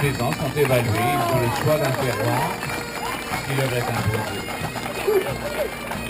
les ans sont évalués, ils ont le choix d'un terroir qui leur est imposé.